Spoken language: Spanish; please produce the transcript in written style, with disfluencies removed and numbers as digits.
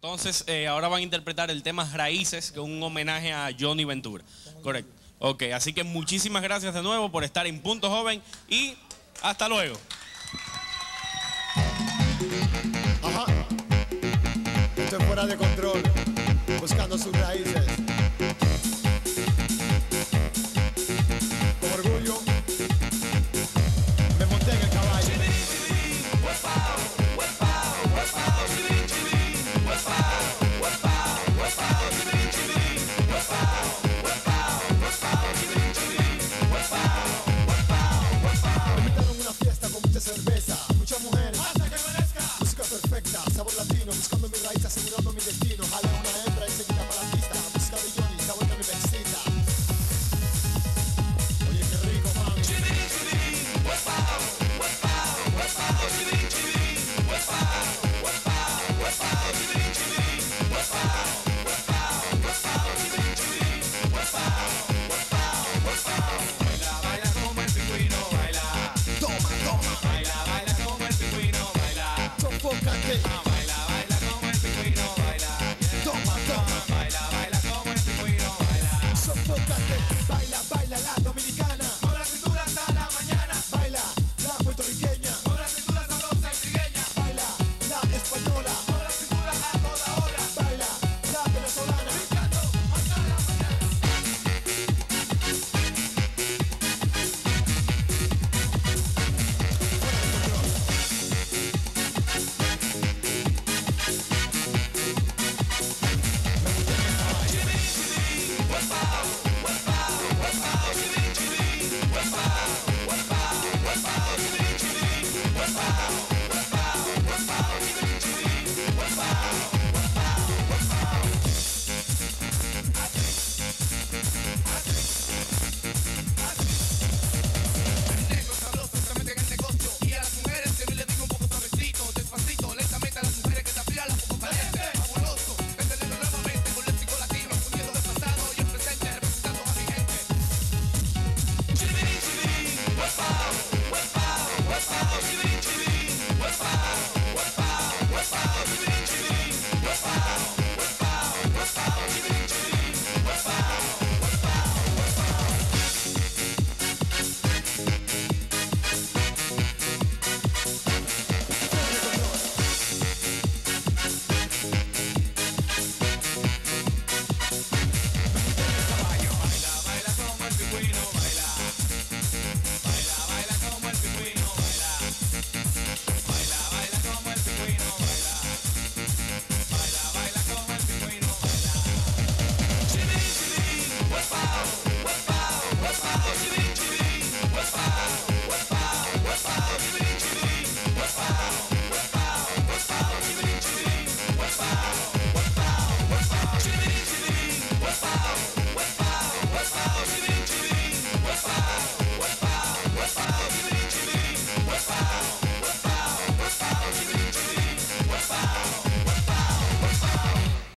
Entonces, ahora van a interpretar el tema Raíces, que es un homenaje a Johnny Ventura. Correcto. Ok, así que muchísimas gracias de nuevo por estar en Punto Joven y hasta luego. Ajá. Estoy fuera de control, buscando sus raíces. Con orgullo, me monté en el caballo. Me invitaron a una fiesta con mucha cerveza, muchas mujeres, hasta que amanezca. Música perfecta, sabor latino, buscando mi raíz, asegurando mi destino.